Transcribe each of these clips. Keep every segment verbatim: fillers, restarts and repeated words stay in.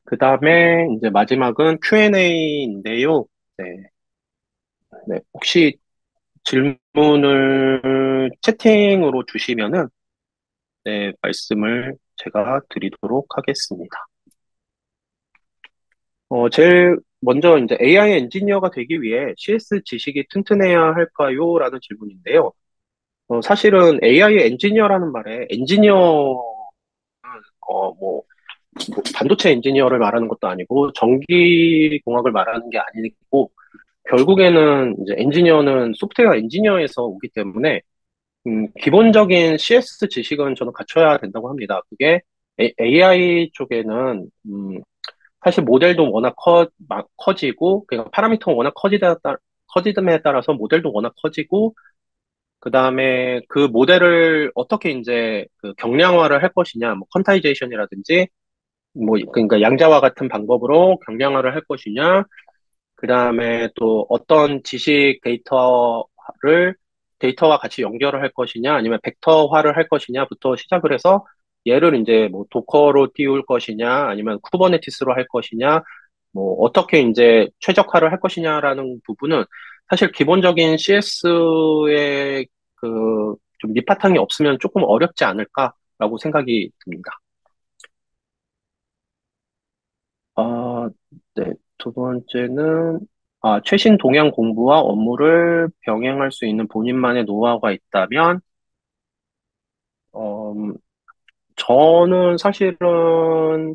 그 다음에 이제 마지막은 큐 앤 에이인데요. 네, 네. 혹시 질문을 채팅으로 주시면은, 네, 말씀을 제가 드리도록 하겠습니다. 어, 제일 먼저 이제 에이아이 엔지니어가 되기 위해 씨 에스 지식이 튼튼해야 할까요? 라는 질문인데요. 어, 사실은 에이아이 엔지니어라는 말에 엔지니어, 어, 뭐, 뭐 반도체 엔지니어를 말하는 것도 아니고 전기공학을 말하는 게 아니고 결국에는 이제 엔지니어는 소프트웨어 엔지니어에서 오기 때문에 음, 기본적인 씨 에스 지식은 저는 갖춰야 된다고 합니다. 그게 에이아이 쪽에는 음, 사실 모델도 워낙 커, 막 커지고 그러니까 파라미터가 워낙 커지다 따, 커지듬에 따라서 모델도 워낙 커지고 그 다음에 그 모델을 어떻게 이제 그 경량화를 할 것이냐, 뭐 컨타이제이션이라든지 뭐 그러니까 양자와 같은 방법으로 경량화를 할 것이냐, 그 다음에 또 어떤 지식 데이터를 데이터와 같이 연결을 할 것이냐, 아니면 벡터화를 할 것이냐부터 시작을 해서 얘를 이제 뭐 도커로 띄울 것이냐, 아니면 쿠버네티스로 할 것이냐, 뭐 어떻게 이제 최적화를 할 것이냐라는 부분은 사실 기본적인 씨 에스의 그 좀 밑바탕이 없으면 조금 어렵지 않을까라고 생각이 듭니다. 아, 네. 두 번째는, 아, 최신 동향 공부와 업무를 병행할 수 있는 본인만의 노하우가 있다면, 어, 음, 저는 사실은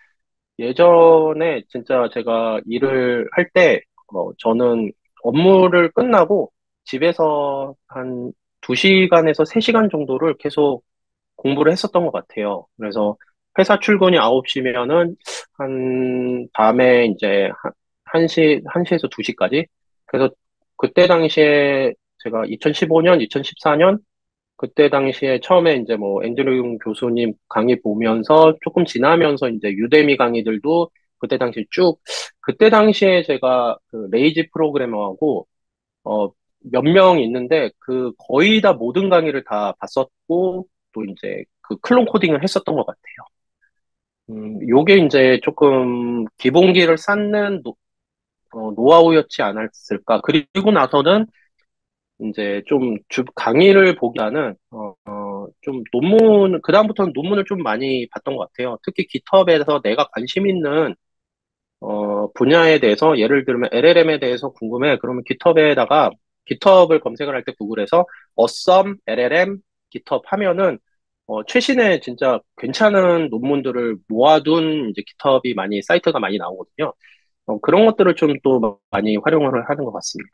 예전에 진짜 제가 일을 할 때, 어, 저는 업무를 끝나고 집에서 한 두 시간에서 세 시간 정도를 계속 공부를 했었던 것 같아요. 그래서 회사 출근이 아홉 시면은 한 밤에 이제 한 1시, 한 시에서 두 시까지. 그래서 그때 당시에 제가 이천십오 년, 이천십사 년 그때 당시에 처음에 이제 뭐 앤드류 교수님 강의 보면서 조금 지나면서 이제 유대미 강의들도 그때 당시 쭉 그때 당시에 제가 그 레이지 프로그래머하고 어 몇 명 있는데 그 거의 다 모든 강의를 다 봤었고 또 이제 그 클론 코딩을 했었던 것 같아요. 음, 요게 이제 조금 기본기를 쌓는 노, 어, 노하우였지 않았을까. 그리고 나서는 이제 좀 주, 강의를 보기보다는 어, 어, 좀 논문, 그다음부터는 논문을 좀 많이 봤던 것 같아요. 특히 깃허브에서 내가 관심 있는 어, 분야에 대해서 예를 들면 엘엘엠에 대해서 궁금해. 그러면 깃허브에다가 깃허브를 검색을 할 때 구글에서 어썸 엘엘엠 깃허브 하면은 어, 최신의 진짜 괜찮은 논문들을 모아둔 이제 깃허브이 많이 사이트가 많이 나오거든요. 어, 그런 것들을 좀 또 많이 활용을 하는 것 같습니다.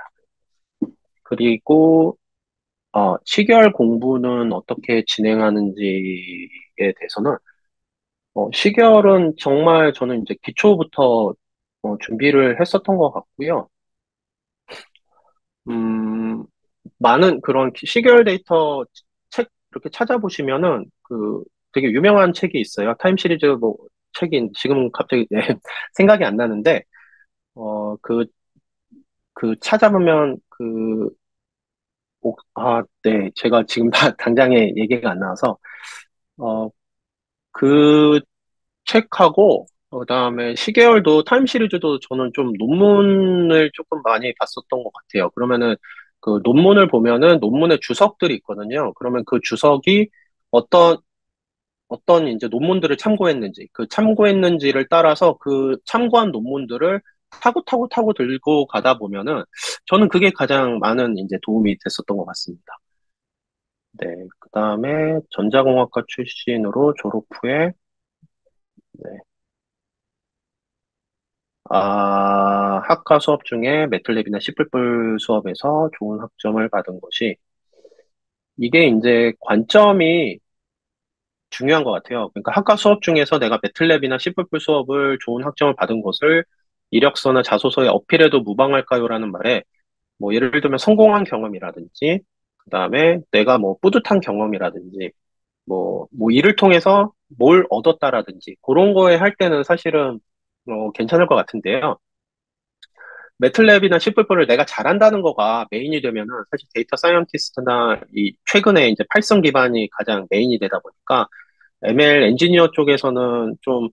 그리고 어, 시계열 공부는 어떻게 진행하는지에 대해서는 어, 시계열은 정말 저는 이제 기초부터 어, 준비를 했었던 것 같고요. 음, 많은 그런 시계열 데이터 책 이렇게 찾아보시면은 그 되게 유명한 책이 있어요. 타임 시리즈 뭐 책인 지금 갑자기 네, 생각이 안 나는데 어, 그, 그 찾아보면 그 옥- 아, 네. 제가 지금 다 당장에 얘기가 안 나와서 어, 그 책하고 그다음에 시계열도 타임 시리즈도 저는 좀 논문을 조금 많이 봤었던 것 같아요. 그러면은 그 논문을 보면은 논문의 주석들이 있거든요. 그러면 그 주석이 어떤 어떤 이제 논문들을 참고했는지 그 참고했는지를 따라서 그 참고한 논문들을 타고 타고 타고 들고 가다 보면은 저는 그게 가장 많은 이제 도움이 됐었던 것 같습니다. 네. 그다음에 전자공학과 출신으로 졸업 후에 네. 아, 학과 수업 중에 매틀랩이나 씨++ 수업에서 좋은 학점을 받은 것이, 이게 이제 관점이 중요한 것 같아요. 그러니까 학과 수업 중에서 내가 매틀랩이나 씨++ 수업을 좋은 학점을 받은 것을 이력서나 자소서에 어필해도 무방할까요라는 말에, 뭐 예를 들면 성공한 경험이라든지, 그 다음에 내가 뭐 뿌듯한 경험이라든지, 뭐, 뭐 일을 통해서 뭘 얻었다라든지, 그런 거에 할 때는 사실은 어, 괜찮을 것 같은데요. 매틀랩이나 씨플플을 내가 잘한다는 거가 메인이 되면은 사실 데이터 사이언티스트나 이 최근에 이제 파이썬 기반이 가장 메인이 되다 보니까 엠엘 엔지니어 쪽에서는 좀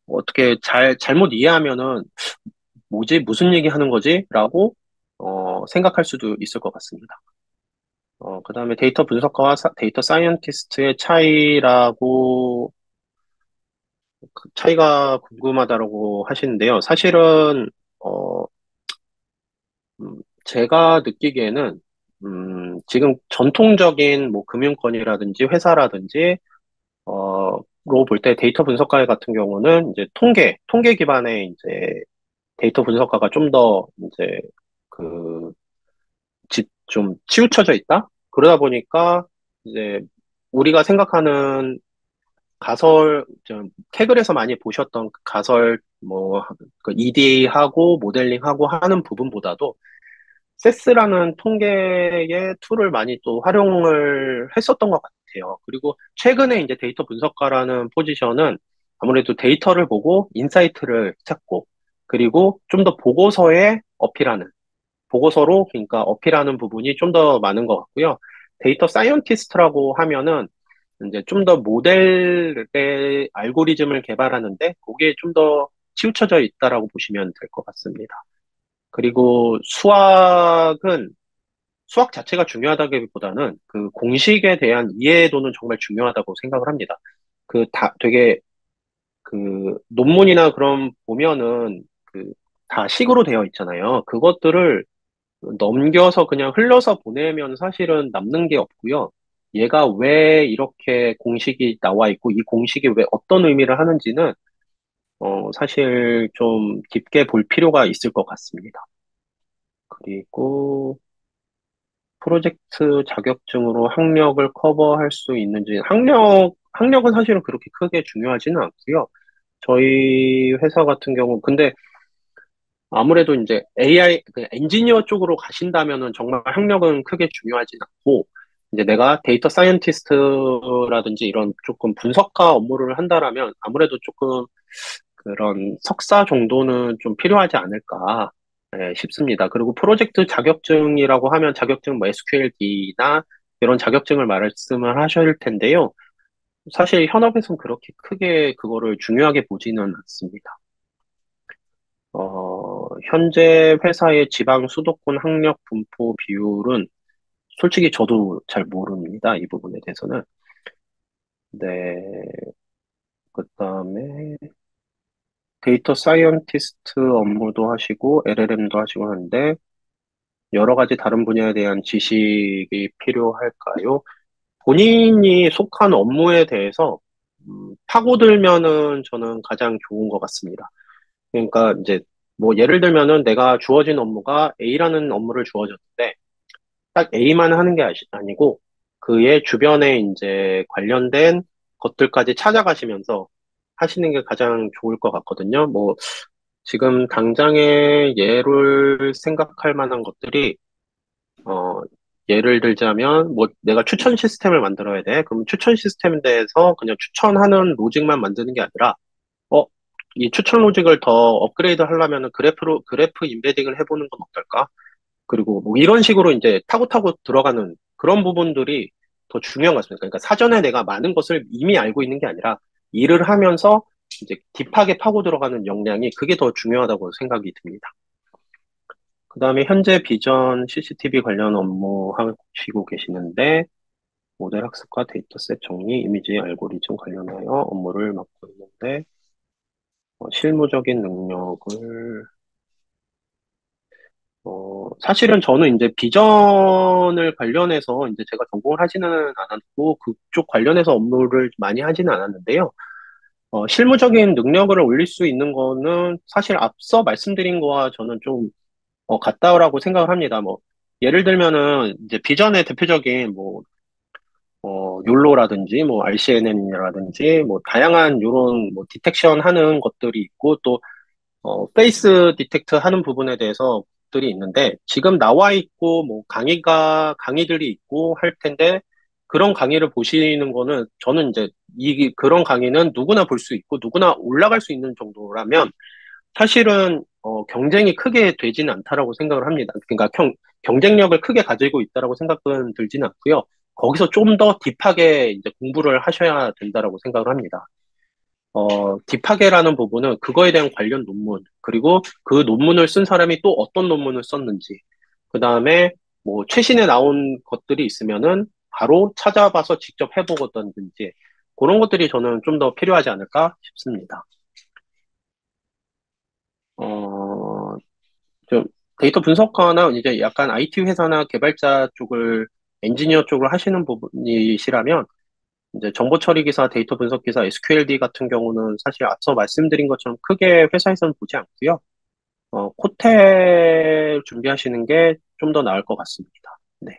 어떻게 잘, 잘못 이해하면은 뭐지? 무슨 얘기 하는 거지? 라고, 어, 생각할 수도 있을 것 같습니다. 어, 그 다음에 데이터 분석가와 사- 데이터 사이언티스트의 차이라고, 그 차이가 궁금하다고 하시는데요. 사실은, 어, 음, 제가 느끼기에는, 음, 지금 전통적인 뭐 금융권이라든지 회사라든지, 어, 로 볼 때 데이터 분석가 같은 경우는 이제 통계, 통계 기반의 이제 데이터 분석가가 좀 더 이제 그, 집, 좀 치우쳐져 있다? 그러다 보니까 이제 우리가 생각하는 가설, 좀 태글에서 많이 보셨던 그 가설, 뭐, 그 이디에이하고 모델링하고 하는 부분보다도 세스라는 통계의 툴을 많이 또 활용을 했었던 것 같아요. 그리고 최근에 이제 데이터 분석가라는 포지션은 아무래도 데이터를 보고 인사이트를 찾고 그리고 좀 더 보고서에 어필하는 보고서로 그러니까 어필하는 부분이 좀 더 많은 것 같고요. 데이터 사이언티스트라고 하면은 이제 좀 더 모델의 알고리즘을 개발하는데 그게 좀 더 치우쳐져 있다라고 보시면 될 것 같습니다. 그리고 수학은 수학 자체가 중요하다기보다는 그 공식에 대한 이해도는 정말 중요하다고 생각을 합니다. 그 다 되게 그 논문이나 그런 보면은 그 다 식으로 되어 있잖아요. 그것들을 넘겨서 그냥 흘러서 보내면 사실은 남는 게 없고요. 얘가 왜 이렇게 공식이 나와 있고 이 공식이 왜 어떤 의미를 하는지는 어, 사실 좀 깊게 볼 필요가 있을 것 같습니다. 그리고 프로젝트 자격증으로 학력을 커버할 수 있는지 학력 학력은 사실은 그렇게 크게 중요하지는 않고요. 저희 회사 같은 경우 근데 아무래도 이제 에이아이, 그 엔지니어 쪽으로 가신다면은 정말 학력은 크게 중요하진 않고, 이제 내가 데이터 사이언티스트라든지 이런 조금 분석가 업무를 한다라면 아무래도 조금 그런 석사 정도는 좀 필요하지 않을까 예, 싶습니다. 그리고 프로젝트 자격증이라고 하면 자격증 뭐 에스큐엘디나 이런 자격증을 말씀을 하실 텐데요. 사실 현업에서는 그렇게 크게 그거를 중요하게 보지는 않습니다. 어, 현재 회사의 지방 수도권 학력 분포 비율은 솔직히 저도 잘 모릅니다. 이 부분에 대해서는. 네, 그다음에 데이터 사이언티스트 업무도 하시고 엘엘엠도 하시고 하는데 여러 가지 다른 분야에 대한 지식이 필요할까요? 본인이 속한 업무에 대해서 음, 파고들면은 저는 가장 좋은 것 같습니다. 그러니까 이제 뭐 예를 들면은 내가 주어진 업무가 A라는 업무를 주어졌는데 딱 A만 하는 게 아시- 아니고 그의 주변에 이제 관련된 것들까지 찾아가시면서 하시는 게 가장 좋을 것 같거든요. 뭐 지금 당장의 예를 생각할 만한 것들이 어 예를 들자면 뭐 내가 추천 시스템을 만들어야 돼. 그럼 추천 시스템에 대해서 그냥 추천하는 로직만 만드는 게 아니라 어 이 추천 로직을 더 업그레이드 하려면은 그래프로 그래프 임베딩을 해보는 건 어떨까? 그리고 뭐 이런 식으로 이제 타고타고 들어가는 그런 부분들이 더 중요한 것 같습니다. 그러니까 사전에 내가 많은 것을 이미 알고 있는 게 아니라 일을 하면서 이제 딥하게 파고 들어가는 역량이 그게 더 중요하다고 생각이 듭니다. 그 다음에 현재 비전 씨씨티비 관련 업무 하시고 계시는데 모델 학습과 데이터셋 정리, 이미지 알고리즘 관련하여 업무를 맡고 있는데 어, 실무적인 능력을 어, 사실은 저는 이제 비전을 관련해서 이제 제가 전공을 하지는 않았고, 그쪽 관련해서 업무를 많이 하지는 않았는데요. 어, 실무적인 능력을 올릴 수 있는 거는 사실 앞서 말씀드린 거와 저는 좀, 어, 같다라고 생각을 합니다. 뭐, 예를 들면은, 이제 비전의 대표적인 뭐, 어, 욜로라든지, 뭐, 알씨엔엔이라든지, 뭐, 다양한 요런 뭐, 디텍션 하는 것들이 있고, 또 어, 페이스 디텍트 하는 부분에 대해서 들이 있는데, 지금 나와 있고, 뭐, 강의가, 강의들이 있고 할 텐데, 그런 강의를 보시는 거는, 저는 이제, 이, 그런 강의는 누구나 볼 수 있고, 누구나 올라갈 수 있는 정도라면, 사실은, 어, 경쟁이 크게 되지는 않다라고 생각을 합니다. 그러니까 경, 경쟁력을 크게 가지고 있다라고 생각은 들지는 않고요. 거기서 좀 더 딥하게 이제 공부를 하셔야 된다라고 생각을 합니다. 어, 딥하게라는 부분은 그거에 대한 관련 논문, 그리고 그 논문을 쓴 사람이 또 어떤 논문을 썼는지, 그 다음에 뭐 최신에 나온 것들이 있으면은 바로 찾아봐서 직접 해보거든지, 그런 것들이 저는 좀 더 필요하지 않을까 싶습니다. 어, 좀 데이터 분석가나 이제 약간 아이티 회사나 개발자 쪽을 엔지니어 쪽을 하시는 부분이시라면 이제 정보 처리 기사, 데이터 분석 기사, 에스큐엘디 같은 경우는 사실 앞서 말씀드린 것처럼 크게 회사에서는 보지 않고요. 어, 코테 준비하시는 게 좀 더 나을 것 같습니다. 네.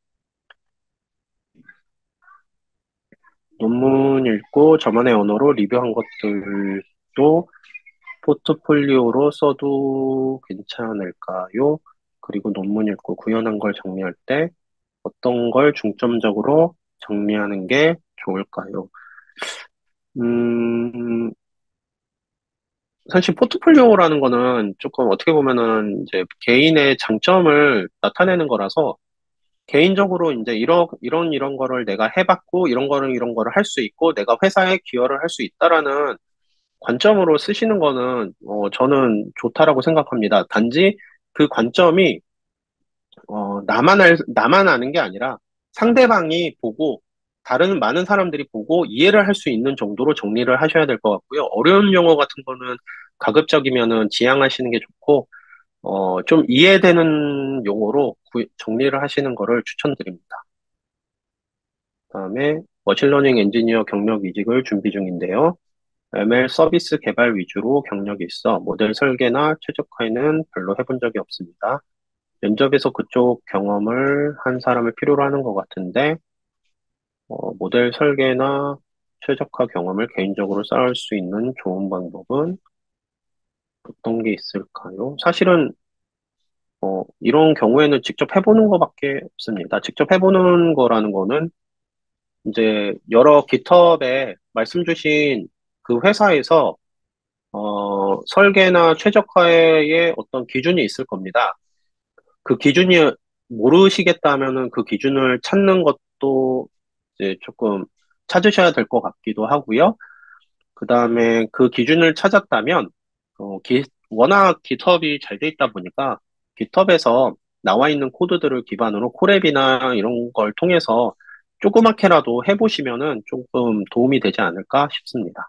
논문 읽고 저만의 언어로 리뷰한 것들도 포트폴리오로 써도 괜찮을까요? 그리고 논문 읽고 구현한 걸 정리할 때 어떤 걸 중점적으로 정리하는 게 좋을까요? 음, 사실 포트폴리오라는 거는 조금 어떻게 보면은 이제 개인의 장점을 나타내는 거라서 개인적으로 이제 이런, 이런, 이런 거를 내가 해봤고 이런 거를, 이런 거를 할 수 있고 내가 회사에 기여를 할 수 있다라는 관점으로 쓰시는 거는 어, 저는 좋다라고 생각합니다. 단지 그 관점이 어, 나만 알, 나만 아는 게 아니라 상대방이 보고 다른 많은 사람들이 보고 이해를 할 수 있는 정도로 정리를 하셔야 될 것 같고요. 어려운 용어 같은 거는 가급적이면은 지양하시는 게 좋고, 어, 좀 이해되는 용어로 구- 정리를 하시는 거를 추천드립니다. 그다음에 머신러닝 엔지니어 경력 이직을 준비 중인데요. 엠엘 서비스 개발 위주로 경력이 있어 모델 설계나 최적화에는 별로 해본 적이 없습니다. 면접에서 그쪽 경험을 한 사람을 필요로 하는 것 같은데, 어, 모델 설계나 최적화 경험을 개인적으로 쌓을 수 있는 좋은 방법은 어떤 게 있을까요? 사실은, 어, 이런 경우에는 직접 해보는 것밖에 없습니다. 직접 해보는 거라는 거는 이제 여러 깃허브에 말씀 주신 그 회사에서, 어, 설계나 최적화의 어떤 기준이 있을 겁니다. 그 기준이 모르시겠다면은 그 기준을 찾는 것도 이제 조금 찾으셔야 될 것 같기도 하고요. 그 다음에 그 기준을 찾았다면, 어, 기- 워낙 깃허브이 잘 돼 있다 보니까 깃허브에서 나와 있는 코드들을 기반으로 콜앱이나 이런 걸 통해서 조그맣게라도 해보시면은 조금 도움이 되지 않을까 싶습니다.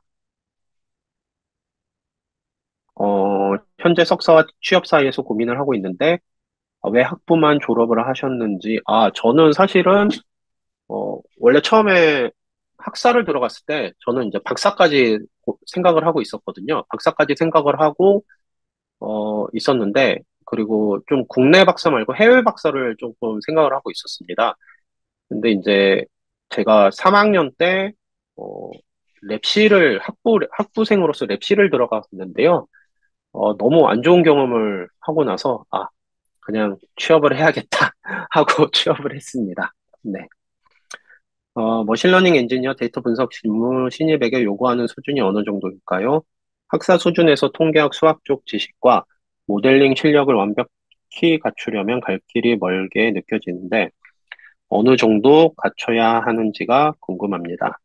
어, 현재 석사와 취업 사이에서 고민을 하고 있는데, 어, 왜 학부만 졸업을 하셨는지, 아, 저는 사실은 어, 원래 처음에 학사를 들어갔을 때 저는 이제 박사까지 고- 생각을 하고 있었거든요. 박사까지 생각을 하고 어, 있었는데 그리고 좀 국내 박사 말고 해외 박사를 조금 생각을 하고 있었습니다. 근데 이제 제가 삼 학년 때 어, 랩실을 학부 학부생으로서 랩실을 들어갔는데요. 어, 너무 안 좋은 경험을 하고 나서 아, 그냥 취업을 해야겠다 하고 취업을 했습니다. 네. 어, 머신러닝 엔지니어 데이터 분석 실무 신입에게 요구하는 수준이 어느 정도일까요? 학사 수준에서 통계학 수학 쪽 지식과 모델링 실력을 완벽히 갖추려면 갈 길이 멀게 느껴지는데 어느 정도 갖춰야 하는지가 궁금합니다.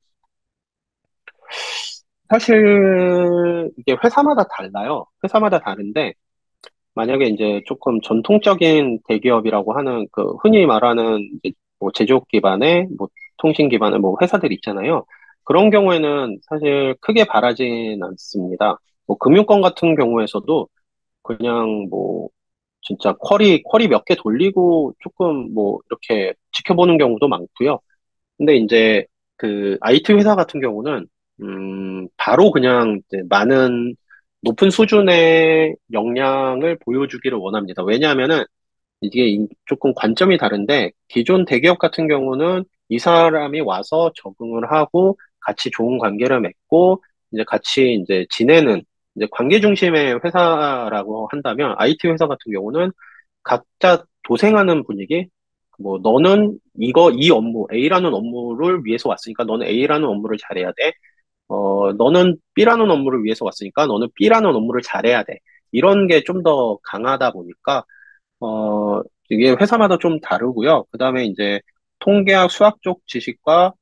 사실 이게 회사마다 달라요. 회사마다 다른데 만약에 이제 조금 전통적인 대기업이라고 하는 그 흔히 말하는 이제 뭐 제조업 기반의 뭐 통신 기반의 뭐 회사들 있잖아요. 그런 경우에는 사실 크게 바라진 않습니다. 뭐 금융권 같은 경우에서도 그냥 뭐 진짜 쿼리 쿼리 몇 개 돌리고 조금 뭐 이렇게 지켜보는 경우도 많고요. 근데 이제 그 아이티 회사 같은 경우는 음 바로 그냥 이제 많은 높은 수준의 역량을 보여주기를 원합니다. 왜냐하면은 이게 이- 조금 관점이 다른데 기존 대기업 같은 경우는 이 사람이 와서 적응을 하고 같이 좋은 관계를 맺고 이제 같이 이제 지내는 이제 관계 중심의 회사라고 한다면 아이티 회사 같은 경우는 각자 도생하는 분위기 뭐 너는 이거 이 업무 A라는 업무를 위해서 왔으니까 너는 A라는 업무를 잘해야 돼. 어 너는 B라는 업무를 위해서 왔으니까 너는 B라는 업무를 잘해야 돼. 이런 게 좀 더 강하다 보니까 어, 이게 회사마다 좀 다르고요. 그 다음에 이제 통계학 수학 쪽 지식과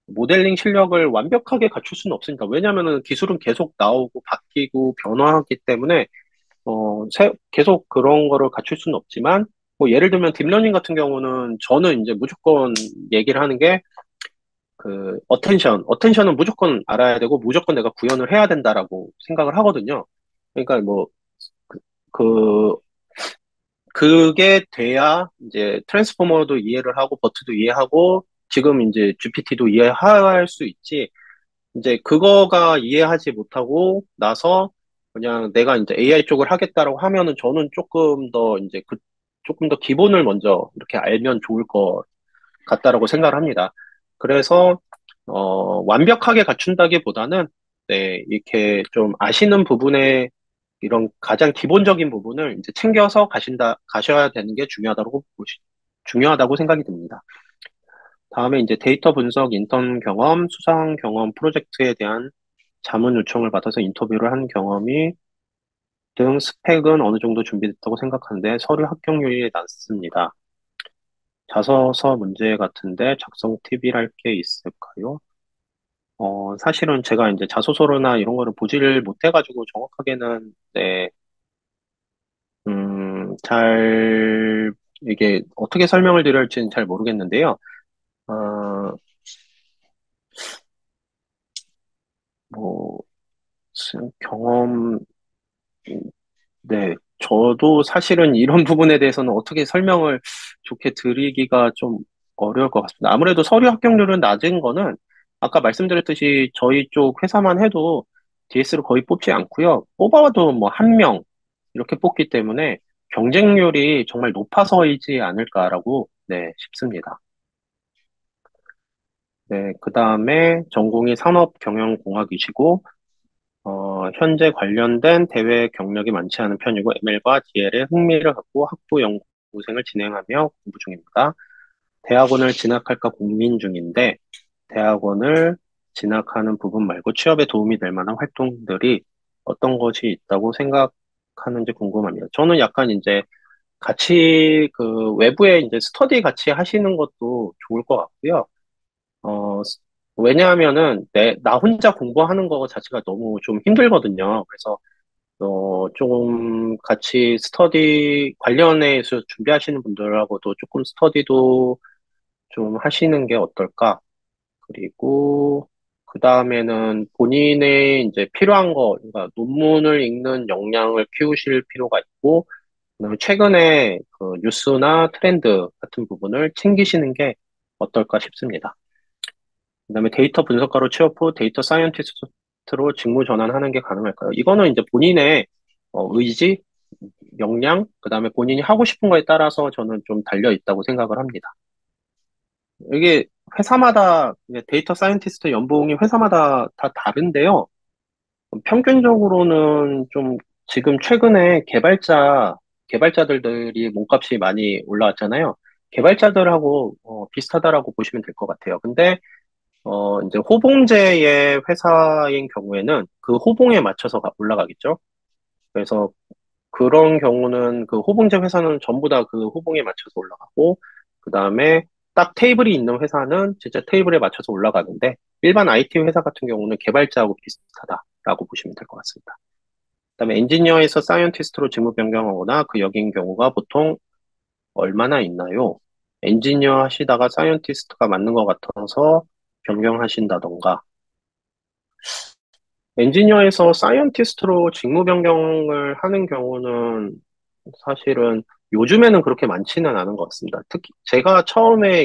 모델링 실력을 완벽하게 갖출 수는 없으니까. 왜냐면은 기술은 계속 나오고 바뀌고 변화하기 때문에, 어, 새- 계속 그런 거를 갖출 수는 없지만, 뭐 예를 들면 딥러닝 같은 경우는 저는 이제 무조건 얘기를 하는 게, 그, 어텐션. 어텐션은 무조건 알아야 되고, 무조건 내가 구현을 해야 된다라고 생각을 하거든요. 그러니까 뭐, 그, 그 그게 돼야 이제 트랜스포머도 이해를 하고 버트도 이해하고 지금 이제 지피티도 이해할 수 있지. 이제 그거가 이해하지 못하고 나서 그냥 내가 이제 에이아이 쪽을 하겠다라고 하면은 저는 조금 더 이제 그 조금 더 기본을 먼저 이렇게 알면 좋을 것 같다라고 생각을 합니다. 그래서 어 완벽하게 갖춘다기보다는 네, 이렇게 좀 아시는 부분에 이런 가장 기본적인 부분을 이제 챙겨서 가신다, 가셔야 되는 게 중요하다고, 보시- 중요하다고 생각이 듭니다. 다음에 이제 데이터 분석, 인턴 경험, 수상 경험, 프로젝트에 대한 자문 요청을 받아서 인터뷰를 한 경험이 등 스펙은 어느 정도 준비됐다고 생각하는데 서류 합격률이 낮습니다. 자소서 문제 같은데 작성 팁이랄 게 있을까요? 어, 사실은 제가 이제 자소서나 이런 거를 보지를 못해가지고 정확하게는, 네, 음, 잘, 이게 어떻게 설명을 드려야 할지는 잘 모르겠는데요. 어, 뭐, 경험, 네. 저도 사실은 이런 부분에 대해서는 어떻게 설명을 좋게 드리기가 좀 어려울 것 같습니다. 아무래도 서류 합격률은 낮은 거는 아까 말씀드렸듯이 저희 쪽 회사만 해도 디에스를 거의 뽑지 않고요. 뽑아도 뭐 한 명 이렇게 뽑기 때문에 경쟁률이 정말 높아서이지 않을까라고 네, 싶습니다. 네, 그 다음에 전공이 산업경영공학이시고 어, 현재 관련된 대외 경력이 많지 않은 편이고 엠엘과 디엘에 흥미를 갖고 학부 연구생을 진행하며 공부 중입니다. 대학원을 진학할까 고민 중인데 대학원을 진학하는 부분 말고 취업에 도움이 될 만한 활동들이 어떤 것이 있다고 생각하는지 궁금합니다. 저는 약간 이제 같이 그 외부에 이제 스터디 같이 하시는 것도 좋을 것 같고요. 어, 왜냐하면은 내, 나 혼자 공부하는 거 자체가 너무 좀 힘들거든요. 그래서 어, 좀 같이 스터디 관련해서 준비하시는 분들하고도 조금 스터디도 좀 하시는 게 어떨까? 그리고 그 다음에는 본인의 이제 필요한 거, 그러니까 논문을 읽는 역량을 키우실 필요가 있고, 그다음에 최근에 그 뉴스나 트렌드 같은 부분을 챙기시는 게 어떨까 싶습니다. 그다음에 데이터 분석가로 취업 후 데이터 사이언티스트로 직무 전환하는 게 가능할까요? 이거는 이제 본인의 어, 의지, 역량, 그다음에 본인이 하고 싶은 거에 따라서 저는 좀 달려 있다고 생각을 합니다. 이게 회사마다 이제 데이터 사이언티스트 연봉이 회사마다 다 다른데요. 평균적으로는 좀 지금 최근에 개발자 개발자들이 몸값이 많이 올라왔잖아요. 개발자들하고 어, 비슷하다라고 보시면 될 것 같아요. 근데 어, 이제 호봉제의 회사인 경우에는 그 호봉에 맞춰서 가- 올라가겠죠. 그래서 그런 경우는 그 호봉제 회사는 전부 다 그 호봉에 맞춰서 올라가고, 그 다음에 딱 테이블이 있는 회사는 진짜 테이블에 맞춰서 올라가는데, 일반 아이티 회사 같은 경우는 개발자하고 비슷하다라고 보시면 될 것 같습니다. 그 다음에 엔지니어에서 사이언티스트로 직무 변경하거나 그 역인 경우가 보통 얼마나 있나요? 엔지니어 하시다가 사이언티스트가 맞는 것 같아서 변경하신다던가, 엔지니어에서 사이언티스트로 직무 변경을 하는 경우는 사실은 요즘에는 그렇게 많지는 않은 것 같습니다. 특히 제가 처음에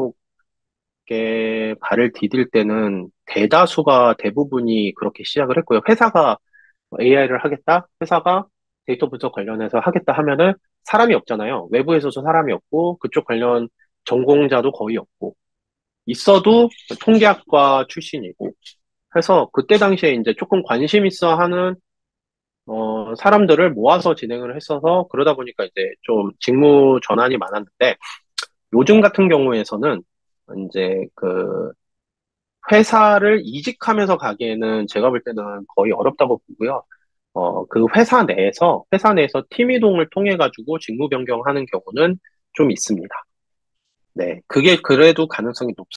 이쪽에 발을 디딜 때는 대다수가 대부분이 그렇게 시작을 했고요. 회사가 에이아이를 하겠다? 회사가 데이터 분석 관련해서 하겠다 하면은 사람이 없잖아요. 외부에서도 사람이 없고 그쪽 관련 전공자도 거의 없고 있어도 통계학과 출신이고 해서 그때 당시에 이제 조금 관심 있어 하는 어, 사람들을 모아서 진행을 했어서 그러다 보니까 이제 좀 직무 전환이 많았는데 요즘 같은 경우에서는 이제 그 회사를 이직하면서 가기에는 제가 볼 때는 거의 어렵다고 보고요. 어, 그 회사 내에서 회사 내에서 팀 이동을 통해 가지고 직무 변경하는 경우는 좀 있습니다. 네, 그게 그래도 가능성이 높습니다.